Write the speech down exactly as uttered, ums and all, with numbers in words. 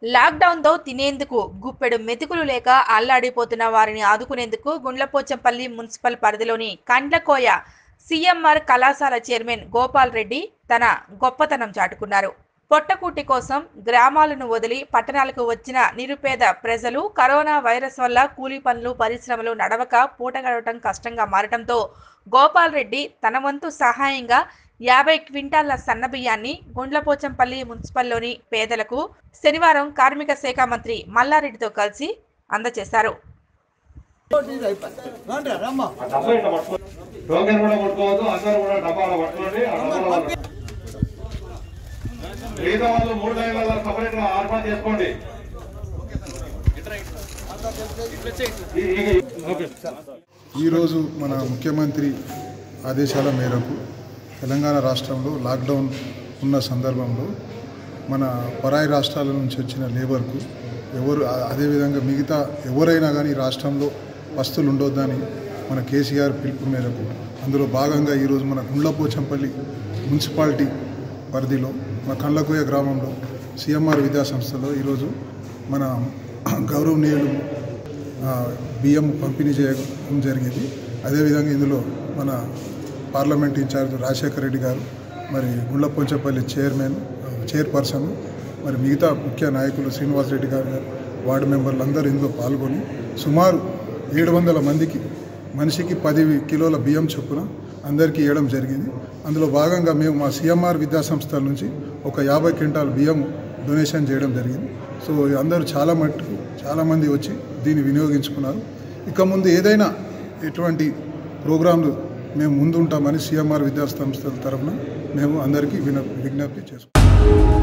లాక్డౌన్తో తినేందుకు గుప్పెడు మెతుకులు లేక అల్లాడిపోతున్న వారిని ఆదుకునేందుకు గుండ్లపోచంపల్లి మున్సిపల్ పరిధిలోని కండ్లకోయ సీఎంఆర్ కళాశాల చైర్మన్ గోపాల్ రెడ్డి తన గొప్పతనం చాటుకున్నారు. పొట్టకూటి కోసం గ్రామాలను వదిలి పట్టణాలకు వచ్చిన నిరుపేద ప్రజలు కరోనా వైరస్ వల్ల కూలీ పనులు పరిశ్రమలు నడవక పూట గడవటం కష్టంగా మారటంతో గోపాల్ రెడ్డి తన వంతు సహాయంగా యాభై క్వింటాళ్ల సన్నబియ్యాన్ని గుండ్లపోచంపల్లి మున్సిపల్లోని పేదలకు శనివారం కార్మిక శాఖ మంత్రి మల్లారెడ్డితో కలిసి అందజేశారు. ఈరోజు మన ముఖ్యమంత్రి ఆదేశాల మేరకు తెలంగాణ రాష్ట్రంలో లాక్డౌన్ ఉన్న సందర్భంలో మన పరాయి రాష్ట్రాల నుంచి వచ్చిన లేబర్కు ఎవరు అదేవిధంగా మిగతా ఎవరైనా కానీ రాష్ట్రంలో వస్తువులు ఉండొద్దని మన కేసీఆర్ పిలుపు మేరకు అందులో భాగంగా ఈరోజు మన గుండ్లపోచంపల్లి మున్సిపాలిటీ పరిధిలో మన కండ్లకోయ గ్రామంలో సీఎంఆర్ విద్యా సంస్థలో ఈరోజు మన గౌరవనీయులు బియ్యం పంపిణీ చేయడం జరిగింది. అదేవిధంగా ఇందులో మన పార్లమెంట్ ఇన్ఛార్జ్ రాజశేఖర రెడ్డి గారు, మరి గుండ్లపోచంపల్లి చైర్మన్ చైర్పర్సన్, మరి మిగతా ముఖ్య నాయకులు శ్రీనివాస్ రెడ్డి గారు, వార్డు మెంబర్లు అందరూ ఇందులో పాల్గొని సుమారు ఏడు వందల మందికి మనిషికి పది కిలోల బియ్యం చొప్పున అందరికీ ఇవ్వడం జరిగింది. అందులో భాగంగా మేము మా సీఎంఆర్ విద్యా సంస్థల నుంచి ఒక యాభై క్వింటాల్ బియ్యం డొనేషన్ చేయడం జరిగింది. సో అందరూ చాలా మట్టుకు చాలామంది వచ్చి దీన్ని వినియోగించుకున్నారు. ఇక ముందు ఏదైనా ఎటువంటి ప్రోగ్రాంలు మేము ముందుంటామని సీఎంఆర్ విద్యా సంస్థల తరఫున మేము అందరికీ విజ్ఞప్తి చేసుకుంటాం.